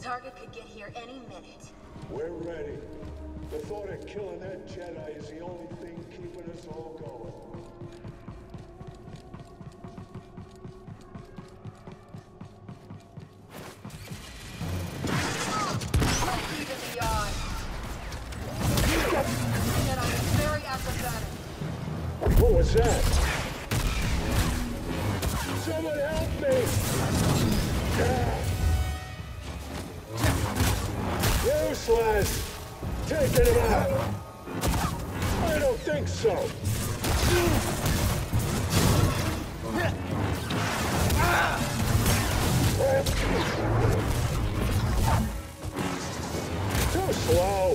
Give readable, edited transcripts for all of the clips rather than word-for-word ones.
Target could get here any minute. We're ready. The thought of killing that Jedi is the only thing keeping us all going. What was that? Someone help me! Useless! Taking him out! I don't think so! Too slow!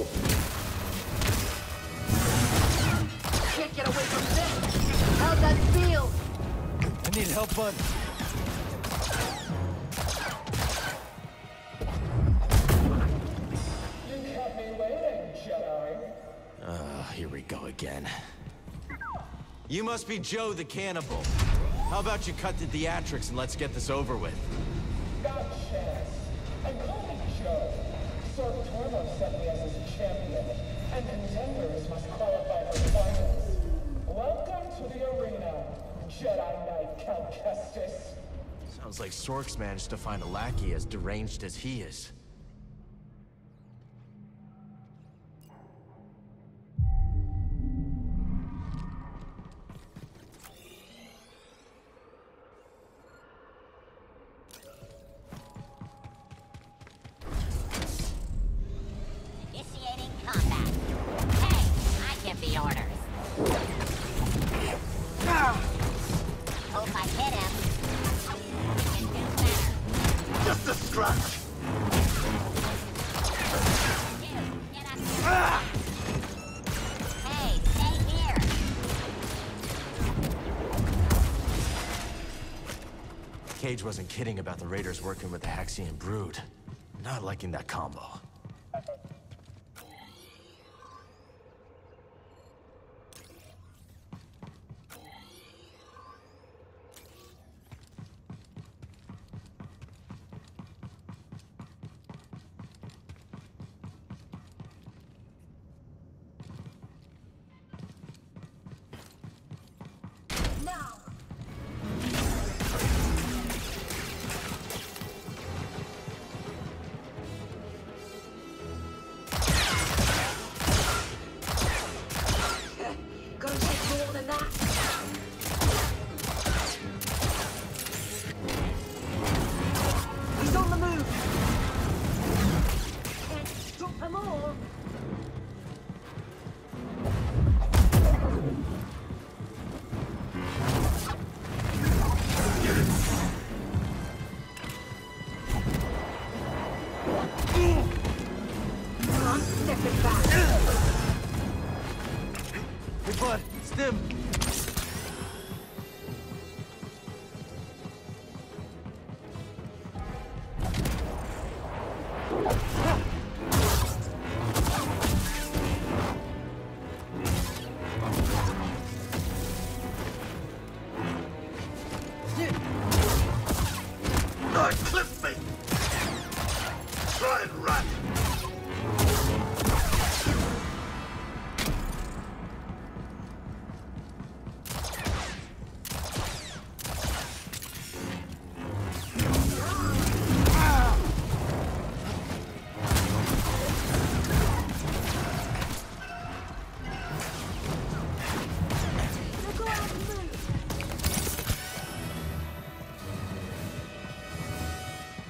Can't get away from this! How's that feel? I need help, bud. You kept me waiting, Jedi. Here we go again. You must be Joe the cannibal. How about you cut the theatrics and let's get this over with? Not chance. And call me Joe. Sir Tormo set me as his champion, and contenders must qualify for finals. Welcome to the arena, Jedi Knight Count Kestis. Sounds like Sork's managed to find a lackey as deranged as he is. Initiating combat. Hey, I give the orders. Hope I hit him. Can do better. Just a scratch! You, get up here. Hey, stay here. Cage wasn't kidding about the Raiders working with the Haxian Brood. Not liking that combo. Now! Gonna take more than that. He's on the move. Can't stop them all. I'm stepping back. Hey, bud, Stim! Clip me! Try and run! Go out and move.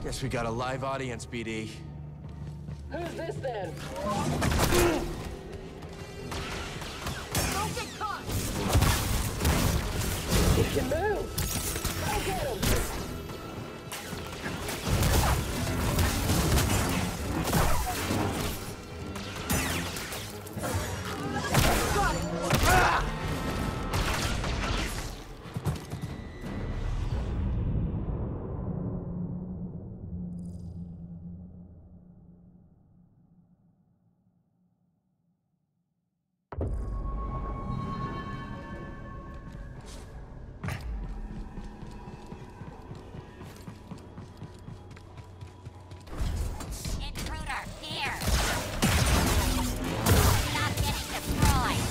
Guess we got a live audience, BD. Who's this then? Don't get caught! He can move! Go get him! Intruder, here! Stop getting destroyed!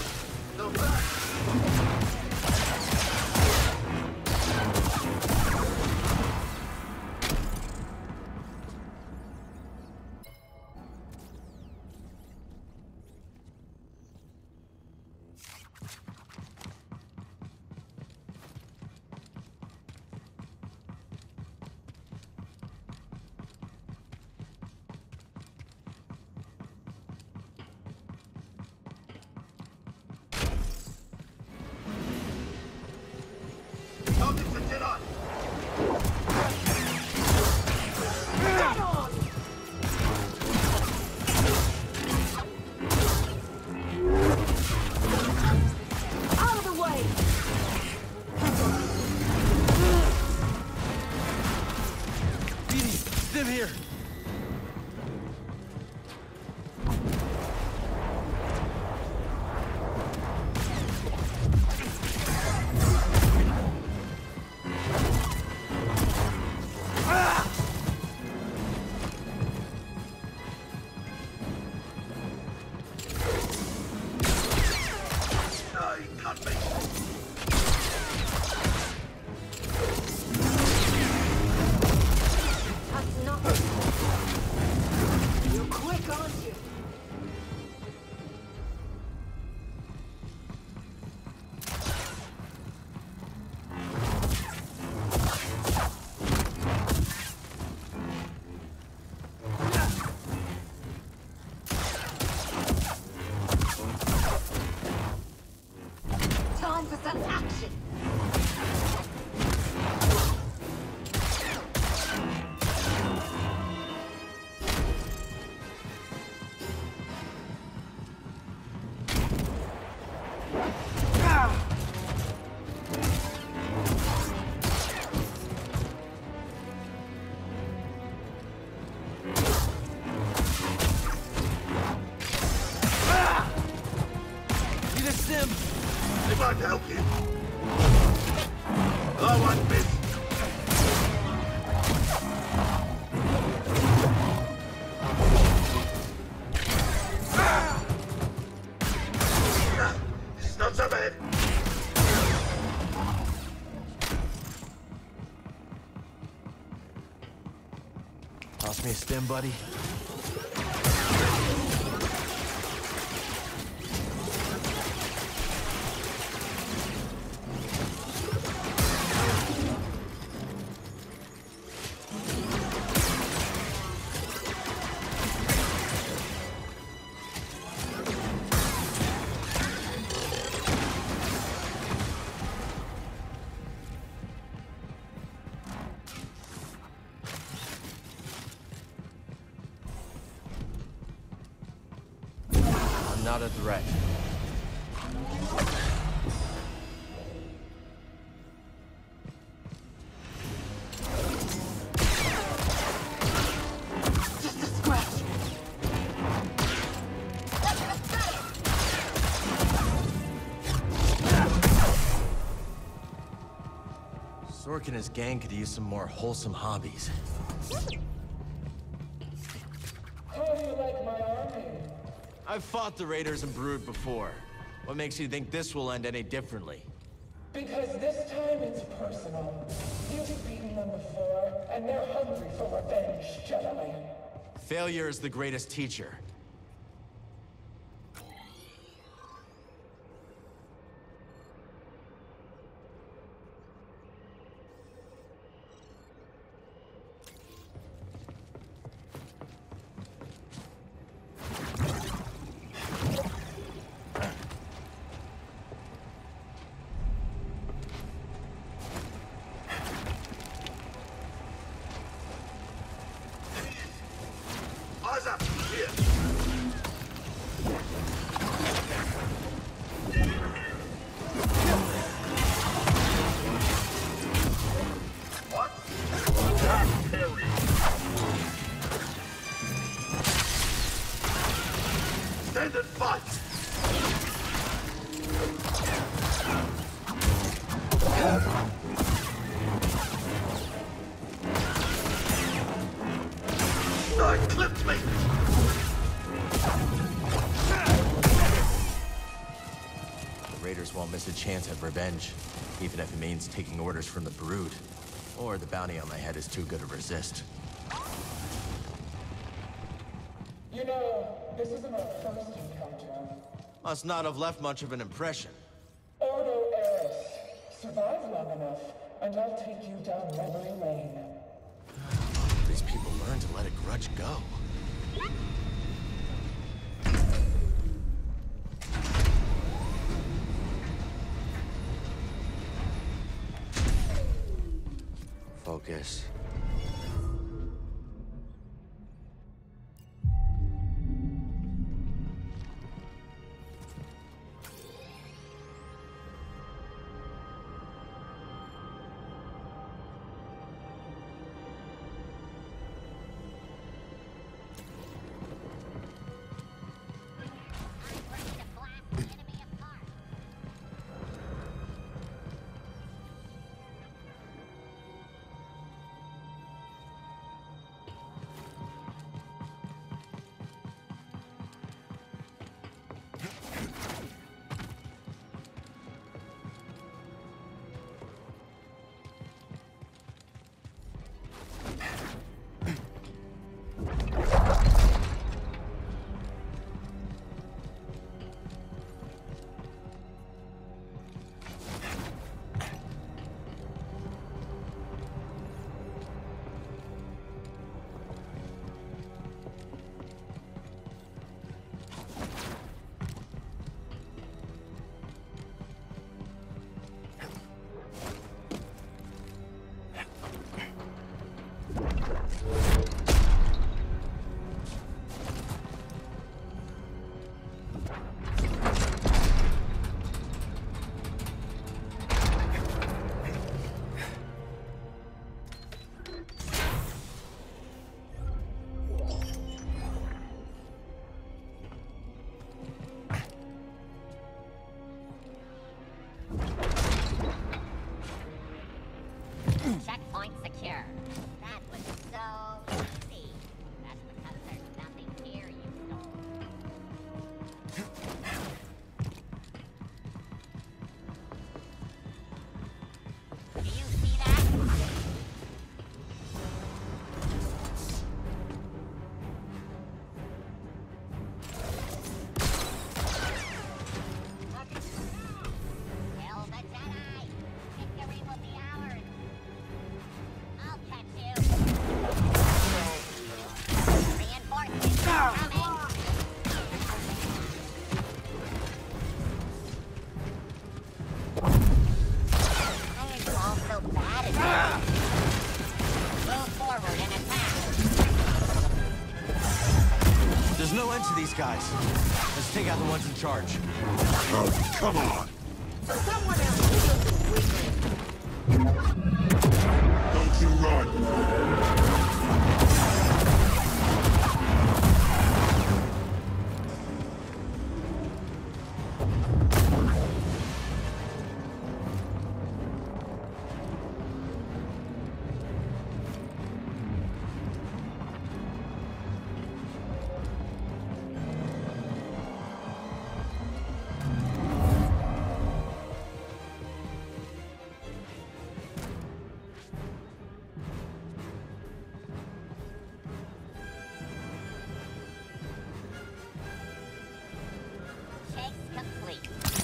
Out of the way! BD, Stim here! That's nothing. You're quick, aren't you? Time for some action! Need a Stim! They won't help you. I won't miss. It's not so bad. Toss me a Stim, buddy. I'm not a threat. Just a scratch! Sork and his gang could use some more wholesome hobbies. How do you like my army? I've fought the Raiders and Brood before. What makes you think this will end any differently? Because this time it's personal. You've beaten them before, and they're hungry for revenge, Jedi. Failure is the greatest teacher. won't miss a chance at revenge, even if it means taking orders from the Brood. Or the bounty on my head is too good to resist. You know, this isn't our first encounter. Must not have left much of an impression. Ordo Eris. Survive long enough, and I'll take you down memory lane. These people learn to let a grudge go. Focus. Checkpoint secure. That was so easy. That's because there's nothing here, you stole. Do you see that? Kill the Jedi! Victory will be ours! I'll catch you! Reinforcements coming! Why are you all so bad at this? Move forward and attack! There's no end to these guys. Let's take out the ones in charge. Oh, come on! Someone else deals with weakness. Don't you run! Chase complete.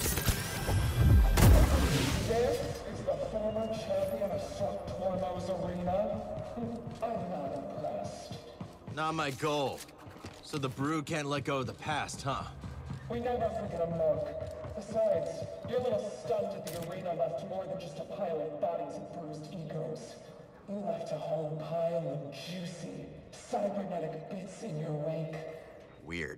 This is the former champion of Sort Tormo's arena? I'm not impressed. Not my goal. So the Brood can't let go of the past, huh? We never forget a mark. Besides, your little stunt at the arena left more than just a pile of bodies and bruised egos. You left a whole pile of juicy, cybernetic bits in your wake. Weird.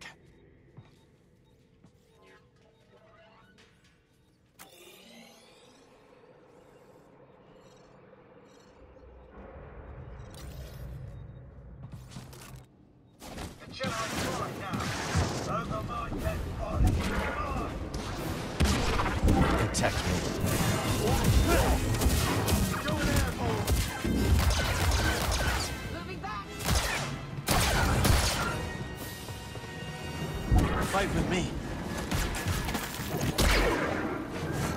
Jedi's right now. Over my dead body. Come on! Protect me. Go in there, Paul! Moving back! Fight with me.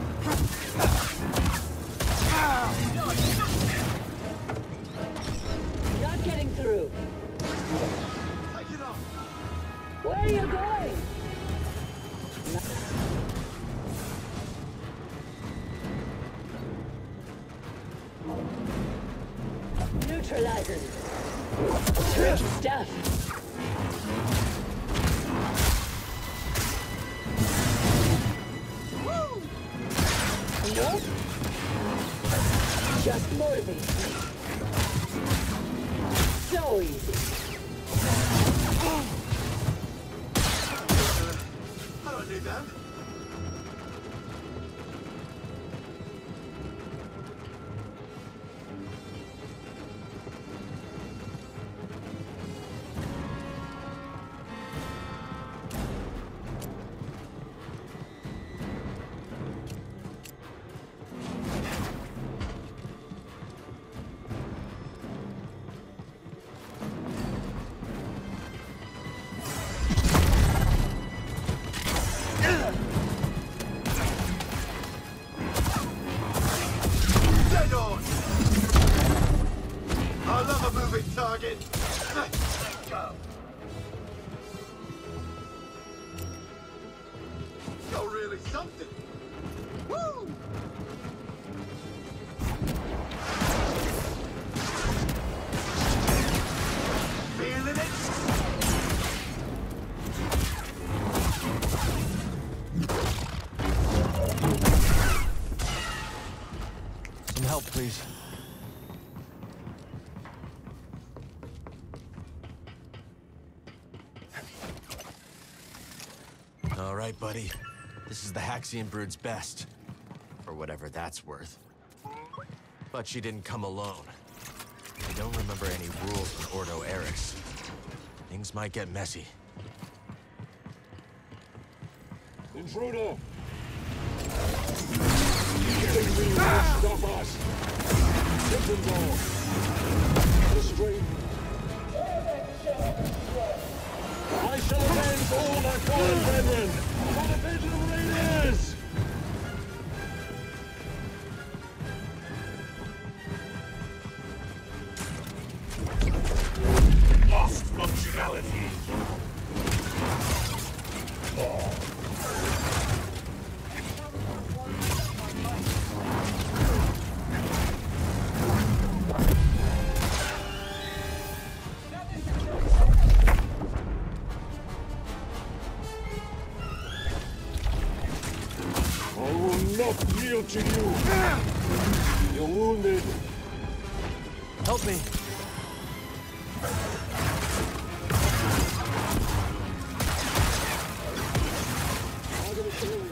Neutralizers. Tricky stuff. Nope. Just motivate me. So easy. I don't need that. Dead on! I love a moving target. Let's go. You're really something. Woo! Feeling it? Some help, please. All right, buddy. This is the Haxion Brood's best. For whatever that's worth. But she didn't come alone. I don't remember any rules with Ordo Eris. Things might get messy. Intruder! Killing me will stop us! Symptoms off! Restrain! I shall avenge all our fallen brethren! For the Vigil Raiders! Lost functionality! I will not yield to you! You're wounded! Help me! I'm gonna kill you!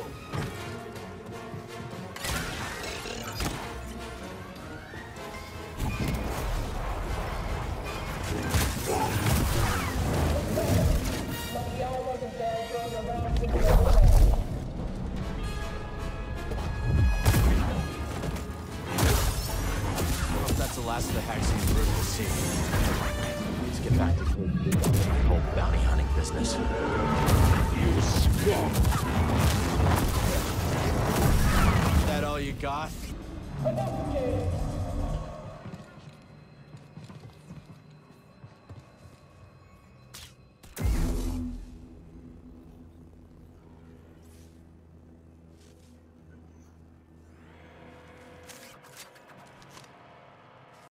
Lucky I wasn't there going around with the That's the last of the Haxion Brood we'll see. Let's get back to the whole bounty hunting business. You scum! Is that all you got? Enough, kid.